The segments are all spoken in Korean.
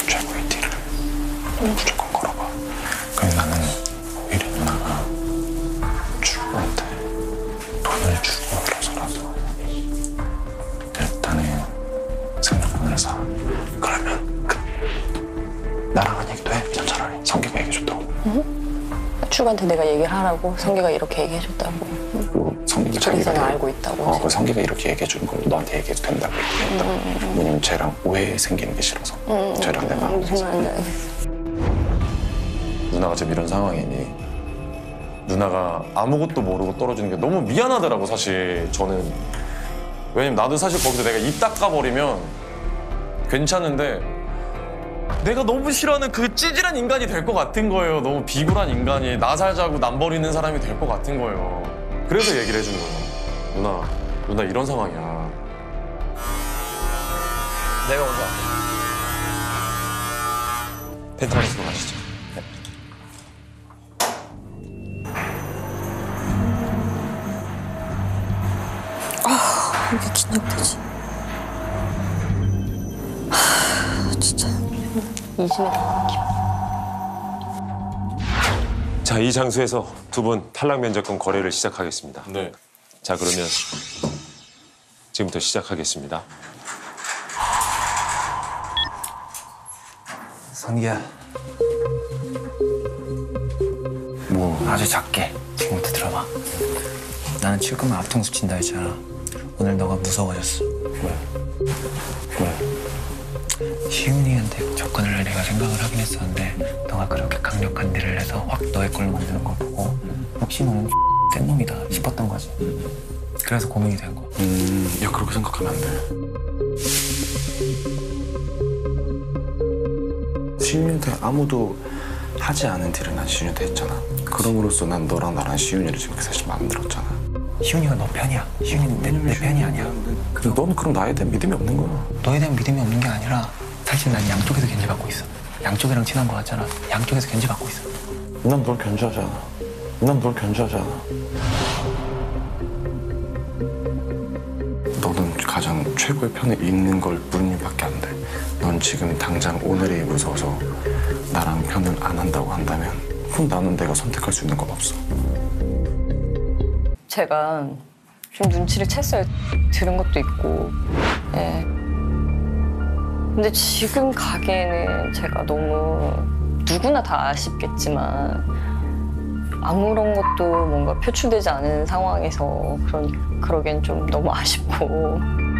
최고의 딜을 무조건 걸어봐. 그래서 나는 오히려 누나가 출구한테 돈을 주고 그래서라도 일단은 생명권을 사. 그러면 나랑 한 얘기도 해. 그냥 차라리 성기가 얘기해줬다고. 출구한테 내가 얘기를 하라고? 성기가 이렇게 얘기해줬다고? 성기가 자기가 알고 있다고? 그 성기가 이렇게 얘기해주는 걸 너한테 얘기해도 된다고 얘기했다. 왜냐면 쟤랑 오해 생기는 게 싫어서. 쟤랑 내가 누나가 지금 이런 상황이니 누나가 아무것도 모르고 떨어지는 게 너무 미안하더라고 사실 저는. 왜냐면 나도 사실 거기서 내가 입 닦아버리면 괜찮은데 내가 너무 싫어하는 그 찌질한 인간이 될 것 같은 거예요. 너무 비굴한 인간이 나 살자고 남 버리는 사람이 될 것 같은 거예요. 그래서 얘기를 해준 거예요. 누나 이런 상황이야. 내가 먼저 할게. 펜트하우스로 가시죠. 네. 이게 긴장되지. 진짜 이심에 당황해. 자, 이 장소에서 두 분 탈락 면접권 거래를 시작하겠습니다. 네. 자, 그러면 지금부터 시작하겠습니다. 성기야. 뭐 아주 작게 지금부터 들어봐. 나는 칠거면 앞통수 친다 했잖아. 오늘 너가 무서워졌어. 왜? 희윤이한테 접근을 내가 생각을 하긴 했었는데 너가 그렇게 강력한 딜을 해서 확 너의 걸로 만드는 걸 보고 혹시 너는 센 놈이다 싶었던 거지. 그래서 고민이 된 거야. 야 그렇게 생각하면 안 돼. 시윤이한테 아무도 하지 않은 딜을 난 시윤이한테 했잖아. 그럼으로써 난 너랑 나랑 시윤이를 지금 사실 만들었잖아. 희윤이가 너 편이야. 희윤이는 내 편이 아니야. 근데 너는 그럼 나에 대한 믿음이 없는 거야. 너에 대한 믿음이 없는 게 아니라 사실 난 양쪽에서 견제받고 있어. 양쪽이랑 친한 거 같잖아. 양쪽에서 견제받고 있어. 난 널 견제하지 않아. 너는 가장 최고의 편에 있는 걸 뿐이밖에 안 돼. 넌 지금 당장 오늘이 무서워서 나랑 편을 안 한다고 한다면 그럼 나는 내가 선택할 수 있는 건 없어. 제가 좀 눈치를 챘어요. 들은 것도 있고. 예. 근데 지금 가기에는 제가 너무 누구나 다 아쉽겠지만 아무런 것도 뭔가 표출되지 않은 상황에서 그러기엔 좀 너무 아쉽고.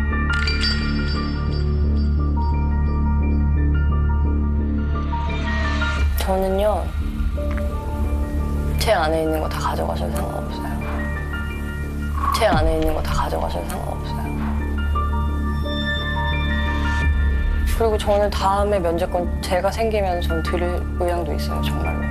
저는요, 제 안에 있는 거 다 가져가셔도 상관없어요. 제 안에 있는 거 다 가져가셔도 상관없어요. 그리고 저는 다음에 면접권 제가 생기면 전 드릴 의향도 있어요, 정말로.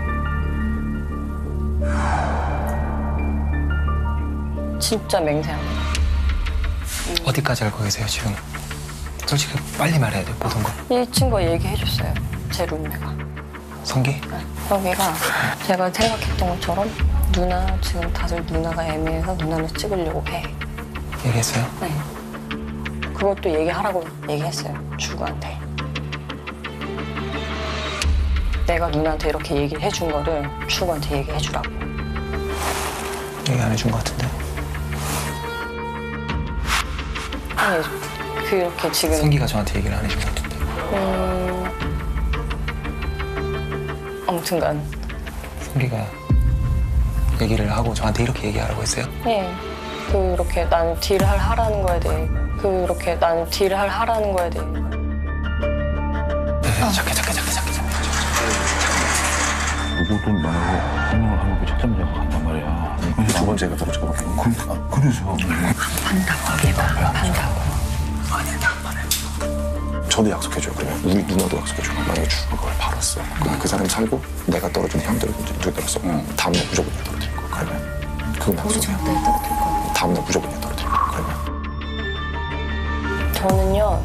진짜 맹세합니다. 어디까지 알고 계세요, 지금? 솔직히 빨리 말해야 돼, 모든 거. 이 친구가 얘기해줬어요, 제 룸메가. 성기? 여기가 제가 생각했던 것처럼 지금 다들 누나가 애매해서 누나를 찍으려고 해. 얘기했어요? 네. 그것도 얘기하라고 얘기했어요, 주구한테. 내가 누나한테 이렇게 얘기를 해준 거를 주구한테 얘기해주라고. 얘기 안 해준 것 같은데. 아니, 그렇게 지금. 성기가 저한테 얘기를 안 해준 것 같은데. 아무튼간. 성기가 얘기를 하고 저한테 이렇게 얘기하라고 했어요? 네. 그렇게 나는 딜을 하라는 거에 대해. 네, 잠깐. 누구도 나하고 한명을 하고 첫점자가 간단 말이야. 이제 두 번째가 떨어지고 그래서 한다고 해봐. 한다고. 저도 약속해줘요. 그러면 우리 누나도 약속해줘요. 만약에 죽을 걸 바랐어. 그럼 그 사람이 살고 내가 떨어진 형들을 떨어졌어. 다음날 무조건 얘 떨어뜨릴 거야. 그러면 그건 약속이야. 다음날 무조건 얘 떨어뜨릴 거야. 그러면 저는요,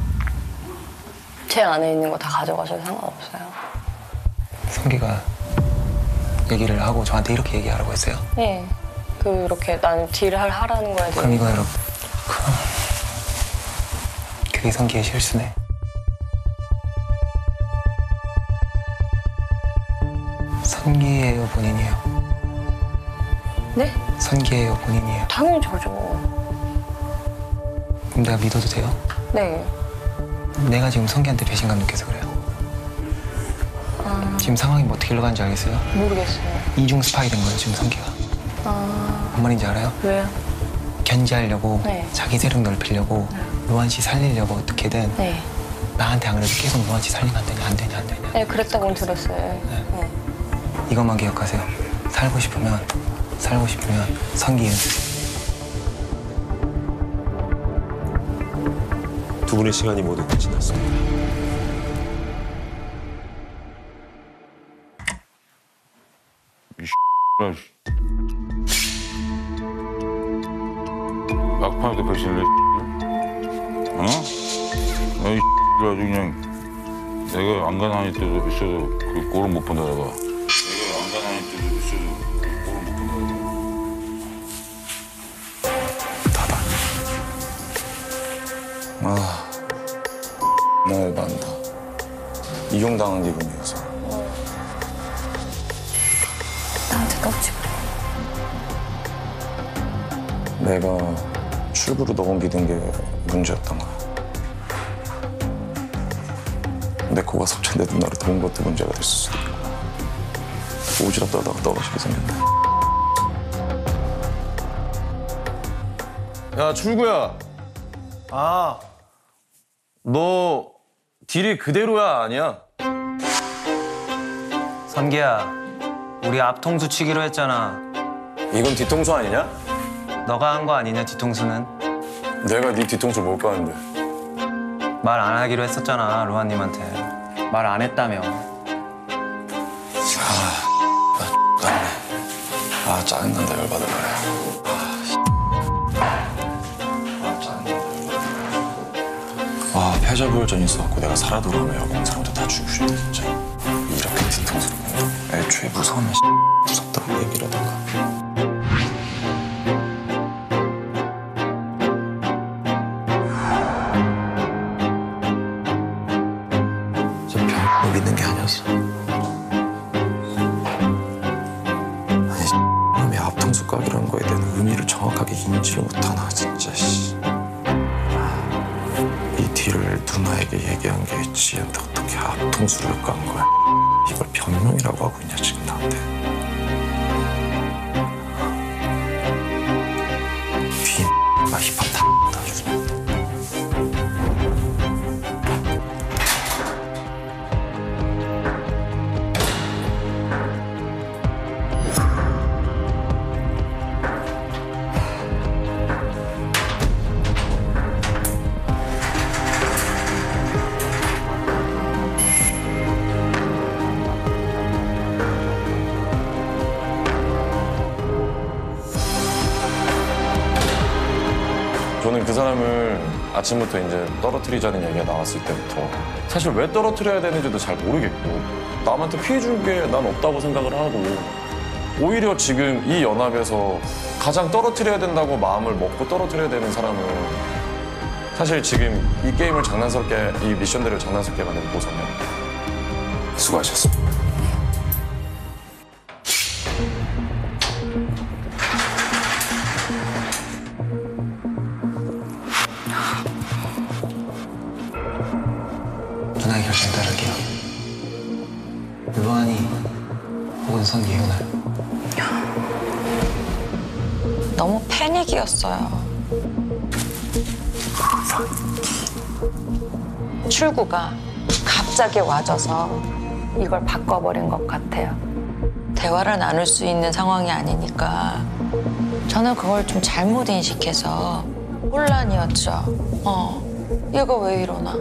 제 안에 있는 거 다 가져가셔도 상관없어요. 성기가 얘기를 하고 저한테 이렇게 얘기하라고 했어요? 네. 그렇게 나는 딜을 하라는 거에 대해. 그럼 이거 여러분, 그게 성기의 실수네. 선기예요, 본인이에요? 네? 선기예요, 본인이에요? 당연히 저죠. 그럼 내가 믿어도 돼요? 네. 내가 지금 선기한테 배신감 느껴서 그래요. 지금 상황이 뭐 어떻게 흘러가는지 알겠어요? 모르겠어요. 이중 스파이 된 거예요, 지금 선기가. 뭔 말인지 알아요? 왜요? 견제하려고, 네. 자기 세력 넓히려고, 로한 씨 살리려고 어떻게든 네. 나한테 안 그래도 계속 로한 씨 살리면 안 되냐, 안 되냐, 안 되냐. 네, 그랬다고는 들었어요. 네. 이것만 기억하세요. 살고 싶으면 선기 연습. 두 분의 시간이 모두 지났습니다. 막판에도 배신을 해. 어? 에이 아주 그냥 내가 안 가만히 때도 있어도 그 꼴을 못 본다 내가. 내가 안 가만히 때도 있어도 그 꼴을 못 본다. 닫아. 아, 날 반다. 이용당한 기분이어서. 나한테 깜찍. 내가 출구로 넘기던 게 문제였던 거야. 내 코가 석천대 누나를 도운 것도 문제가 됐을 수도 있고. 오지랖 떨다가 떨어지게 생겼네. 야, 출구야. 아, 너 딜이 그대로야, 아니야? 선기야, 우리 앞통수 치기로 했잖아. 이건 뒤통수 아니냐? 너가 한 거 아니냐, 뒤통수는? 내가 네 뒤통수를 못 가는데. 말 안 하기로 했었잖아, 로한님한테. 말 안 했다며. 아, 짜증난다, 열받을래. 와, 패자부활전이 있어갖고 내가 살아 돌아오면 여기 있는 사람들 다 죽이고 싶다, 진짜. 이렇게 뒤통수를 본다. 애초에 무서우면 무섭다고 얘기를 하던가. 저 별로 믿는 게 아니었어. 아니, 놈의 앞통수 각이라는 거에 대한 의미를 정확하게 인지를 못하나, 진짜, 씨. 이 뒤를 누나에게 얘기한 게 지한테 어떻게 앞통수를 깐 거야. 이걸 변명이라고 하고 있냐, 지금 나한테. 뒤나 힙합 다 아주 그냥. 저는 그 사람을 아침부터 이제 떨어뜨리자는 얘기가 나왔을 때부터 사실 왜 떨어뜨려야 되는지도 잘 모르겠고 남한테 피해 준 게 난 없다고 생각을 하고 오히려 지금 이 연합에서 가장 떨어뜨려야 된다고 마음을 먹고 떨어뜨려야 되는 사람은 사실 지금 이 게임을 장난스럽게 이 미션들을 장난스럽게 만든 보선이야. 수고하셨습니다. 누나의 결정 따를게요. 로한이 혹은 선기 이혼할. 너무 패닉이었어요. 출구가 갑자기 와줘서 이걸 바꿔버린 것 같아요. 대화를 나눌 수 있는 상황이 아니니까 저는 그걸 좀 잘못 인식해서 혼란이었죠. 얘가 왜 이러나?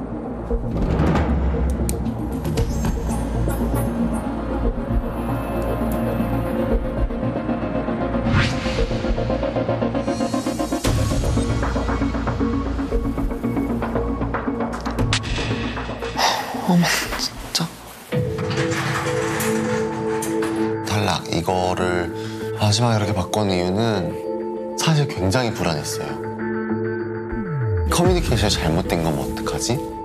어머, 진짜. 탈락 이거를 마지막에 이렇게 바꾼 이유는 사실 굉장히 불안했어요. 커뮤니케이션이 잘못된 거면 어떡하지?